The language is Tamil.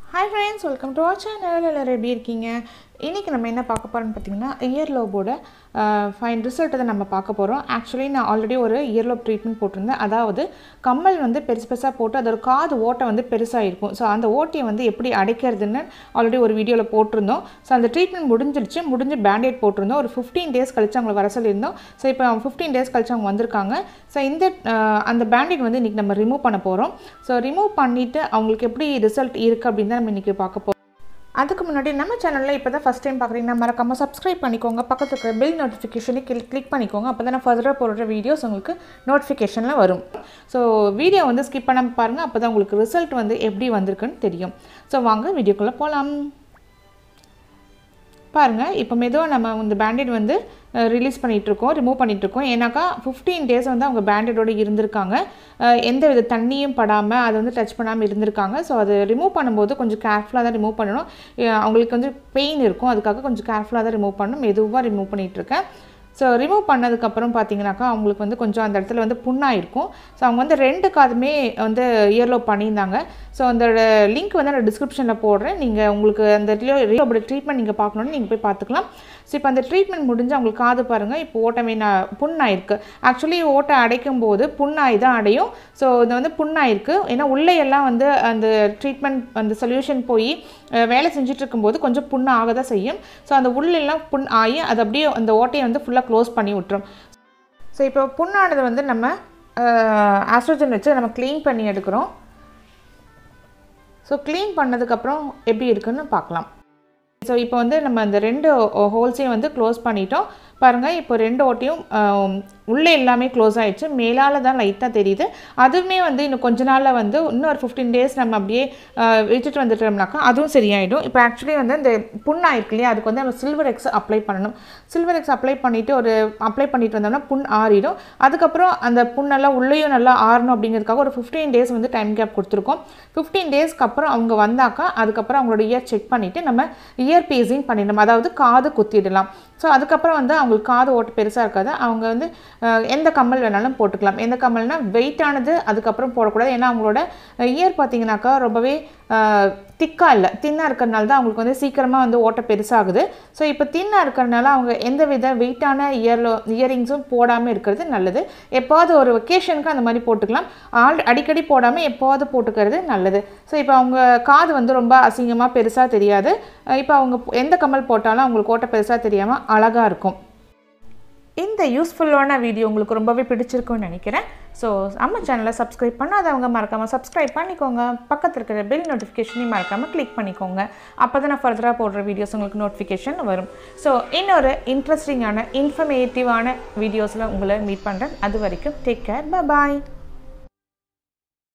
Hi friends, welcome to our channel. எல்லாரும் எப்படி இருக்கீங்க? இன்னைக்கு நம்ம என்ன பார்க்க போறோம்னு பாத்தீங்கன்னா earlobe ஃபைன் ரிசல்ட் தான் நம்ம பார்க்க போறோம். एक्चुअली நான் ஆல்ரெடி ஒரு earlobe ட்ரீட்மென்ட் போட்டுருந்தேன். அதாவது கம்மல் வந்து பெருசா போட்டு அதோட காது ஓட்டை வந்து பெருசா இருக்கும். சோ அந்த ஓட்டையை வந்து எப்படி அடைக்கிறதுன்னு ஆல்ரெடி ஒரு வீடியோல போட்டுருந்தோம். சோ அந்த ட்ரீட்மென்ட் முடிஞ்சு பேண்டேட் போட்டுருந்தோம். ஒரு 15 டேஸ் கழிச்சு அவங்க வர சொல்லிருந்தோம். சோ இப்போ 15 டேஸ் கழிச்சு அவங்க வந்திருக்காங்க. சோ இந்த அந்த பேண்டேட் வந்து இன்னைக்கு நம்ம ரிமூவ் பண்ண போறோம். சோ ரிமூவ் பண்ணிட்டு அவங்களுக்கு எப்படி ரிசல்ட் இருக்கு அப்படினு நம்ம இன்னைக்கு பார்க்க போறோம். அதுக்கு முன்னாடி நம்ம சேனல்ல இப்போதான் ஃபர்ஸ்ட் டைம் பார்க்குறீங்கன்னா மறக்காம சப்ஸ்கிரைப் பண்ணிக்கோங்க. பக்கத்துல இருக்க பெல் நோட்டிஃபிகேஷனை கிளிக் பண்ணிக்கோங்க. அப்பதான் நான் ஃபர்தரா போடுற வீடியோஸ் உங்களுக்கு நோட்டிஃபிகேஷன்ல வரும். ஸோ வீடியோ வந்து ஸ்கிப் பண்ணாம பாருங்க. அப்பதான் உங்களுக்கு ரிசல்ட் வந்து எப்படி வந்திருக்குன்னு தெரியும். ஸோ வாங்க வீடியோக்குள்ள போகலாம். பாருங்க இப்போ மெதுவாக நம்ம இந்த பேண்டேட் வந்து ரிலீஸ் பண்ணிட்டு இருக்கோம், ரிமூவ் பண்ணிட்டு இருக்கோம். ஏன்னாக்கா 15 டேஸ் வந்து அவங்க பேண்டேடோட இருந்திருக்காங்க. எந்த வித தண்ணியும் படாமல் அதை வந்து டச் பண்ணாமல் இருந்திருக்காங்க. ஸோ அது ரிமூவ் பண்ணும்போது கொஞ்சம் கேர்ஃபுல்லாக தான் ரிமூவ் பண்ணணும். அவங்களுக்கு வந்து பெயின் இருக்கும், அதுக்காக கொஞ்சம் கேர்ஃபுல்லாக தான் ரிமூவ் பண்ணணும். மெதுவாக ரிமூவ் பண்ணிகிட்டு இருக்கேன். ஸோ ரிமூவ் பண்ணதுக்கப்புறம் பார்த்தீங்கன்னாக்கா அவங்களுக்கு வந்து கொஞ்சம் அந்த இடத்துல வந்து புண்ணாயிருக்கும். ஸோ அவங்க வந்து 2 காதுமே வந்து earlobe பண்ணியிருந்தாங்க. ஸோ அந்த லிங்க் வந்து நான் டிஸ்கிரிப்ஷனில் போடுறேன். நீங்கள் உங்களுக்கு அந்த earlobe ட்ரீட்மெண்ட் நீங்கள் பார்க்கணுன்னு நீங்கள் போய் பார்த்துக்கலாம். ஸோ இப்போ அந்த ட்ரீட்மெண்ட் முடிஞ்சு அவங்களுக்கு காது பாருங்கள், இப்போ ஓட்டமே புண்ணாயிருக்கு. ஆக்சுவலி ஓட்டை அடைக்கும் போது புண்ணாய் தான் அடையும். ஸோ இது வந்து புண்ணாயிருக்கு. ஏன்னா உள்ளே எல்லாம் வந்து அந்த ட்ரீட்மெண்ட் அந்த சொல்யூஷன் போய் வேலை செஞ்சுட்டு இருக்கும்போது கொஞ்சம் புண்ணு ஆக தான் செய்யும். ஸோ அந்த உள்ளெல்லாம் புண் ஆகி அது அப்படியே அந்த ஓட்டையை வந்து ஃபுல்லாக க்ளோஸ் பண்ணி விட்டுரும். ஸோ இப்போ புண்ணானதை வந்து நம்ம ஆஸ்ட்ரோஜன் வச்சு நம்ம க்ளீன் பண்ணி எடுக்கிறோம். ஸோ க்ளீன் பண்ணதுக்கப்புறம் எப்படி இருக்குன்னு பார்க்கலாம். ஸோ இப்போ வந்து நம்ம அந்த 2 ஹோல்ஸையும் வந்து க்ளோஸ் பண்ணிட்டோம். பாருங்கள் இப்போ 2 ஓட்டையும் உள்ளே எல்லாமே க்ளோஸ் ஆகிடுச்சு. மேலால் தான் லைட்டாக தெரியுது. அதுவுமே வந்து இன்னும் கொஞ்ச நாளில் வந்து இன்னும் ஒரு 15 டேஸ் நம்ம அப்படியே விட்டுட்டு வந்துட்டோம்னாக்கா அதுவும் சரியாயிடும். இப்போ ஆக்சுவலி வந்து இந்த புண்ணாயிருக்கு இல்லையா, அதுக்கு வந்து நம்ம சில்வர் எக்ஸ் அப்ளை பண்ணணும். சில்வர் எக்ஸ் அப்ளை பண்ணிட்டு வந்தோம்னா புண் ஆறிடும். அதுக்கப்புறம் அந்த புண்ணெல்லாம் உள்ளேயும் நல்லா ஆறணும் அப்படிங்கிறதுக்காக ஒரு 15 டேஸ் வந்து டைம் கேப் கொடுத்துருக்கோம். 15 டேஸ்க்கு அப்புறம் அவங்க வந்தாக்கா அதுக்கப்புறம் அவங்களோட இயர் செக் பண்ணிவிட்டு நம்ம இயர் பீசிங் பண்ணிடணும். அதாவது காது குத்திடலாம். ஸோ அதுக்கப்புறம் வந்து அவங்களுக்கு காது ஓட்டு பெருசாக இருக்காது. அவங்க வந்து எந்த கம்மல் வேணாலும் போட்டுக்கலாம். எந்த கம்மல்னால் வெயிட்டானது அதுக்கப்புறம் போடக்கூடாது. ஏன்னா அவங்களோட இயர் பார்த்தீங்கன்னாக்கா ரொம்பவே திக்காக இல்லை, தின்னாக இருக்கிறதுனால தான் அவங்களுக்கு வந்து சீக்கிரமாக வந்து ஓட்டை பெருசாகுது. ஸோ இப்போ தின்னாக இருக்கிறதுனால அவங்க எந்த வித வெயிட்டான இயரிங்ஸும் போடாமல் இருக்கிறது நல்லது. எப்போது ஒரு வெக்கேஷனுக்கு அந்த மாதிரி போட்டுக்கலாம். அடிக்கடி போடாமல் எப்போது போட்டுக்கிறது நல்லது. ஸோ இப்போ அவங்க காது வந்து ரொம்ப அசிங்கமாக பெருசாக தெரியாது. இப்போ அவங்க எந்த கம்மல் போட்டாலும் அவங்களுக்கு ஓட்டை பெருசாக தெரியாமல் அழகாக இருக்கும். இந்த யூஸ்ஃபுல்லான வீடியோ உங்களுக்கு ரொம்பவே பிடிச்சிருக்குன்னு நினைக்கிறேன். ஸோ நம்ம சேனலை சப்ஸ்கிரைப் பண்ணாதவங்க மறக்காமல் சப்ஸ்கிரைப் பண்ணிக்கோங்க. பக்கத்தில் இருக்கிற பெல் நோட்டிஃபிகேஷனையும் மறக்காமல் கிளிக் பண்ணிக்கோங்க. அப்போ தான் நான் ஃபர்தராக போடுற வீடியோஸ் உங்களுக்கு நோட்டிஃபிகேஷன் வரும். ஸோ இன்னொரு இன்ட்ரெஸ்டிங்கான இன்ஃபர்மேட்டிவான வீடியோஸில் உங்களை மீட் பண்ணுறேன். அது வரைக்கும் டேக் கேர், பாய்.